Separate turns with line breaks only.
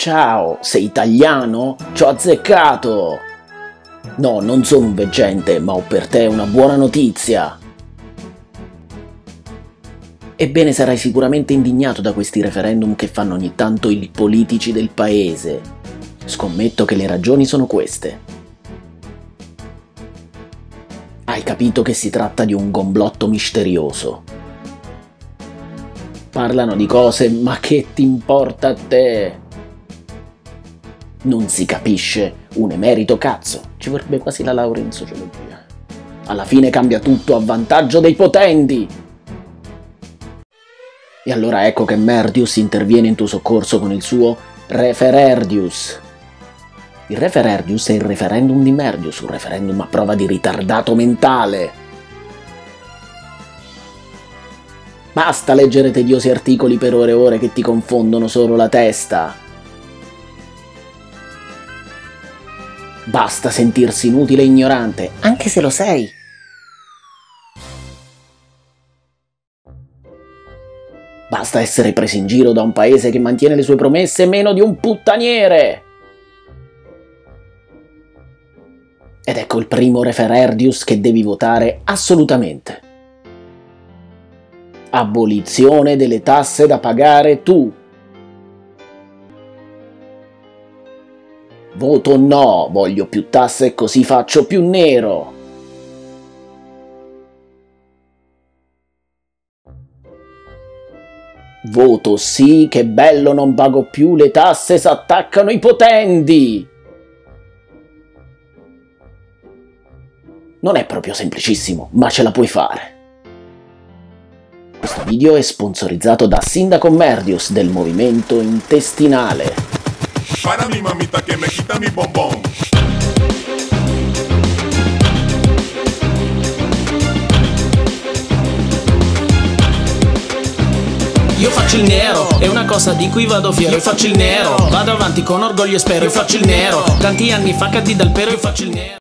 Ciao, sei italiano? Ci ho azzeccato! No, non sono un veggente, ma ho per te una buona notizia. Ebbene, sarai sicuramente indignato da questi referendum che fanno ogni tanto i politici del paese. Scommetto che le ragioni sono queste. Hai capito che si tratta di un complotto misterioso. Parlano di cose, ma che ti importa a te? Non si capisce un emerito cazzo. Ci vorrebbe quasi la laurea in sociologia. Alla fine cambia tutto a vantaggio dei potenti. E allora ecco che Merdius interviene in tuo soccorso con il suo Refererdius. Il Refererdius è il referendum di Merdius, un referendum a prova di ritardato mentale. Basta leggere tediosi articoli per ore e ore che ti confondono solo la testa. Basta sentirsi inutile e ignorante, anche se lo sei. Basta essere preso in giro da un paese che mantiene le sue promesse meno di un puttaniere. Ed ecco il primo Refererdius che devi votare assolutamente. Abolizione delle tasse da pagare tu. Voto no, voglio più tasse così faccio più nero. Voto sì, che bello, non pago più le tasse, s'attaccano i potenti. Non è proprio semplicissimo, ma ce la puoi fare. Questo video è sponsorizzato da Sindaco Merdius del movimento intestinale.
Para mi mamita que me quita mi bombón.
Io faccio il nero, è una cosa di cui vado fiero. Io faccio il nero, vado avanti con orgoglio e spero. Io faccio il nero, tanti anni fa caddi dal pero. Io faccio il nero.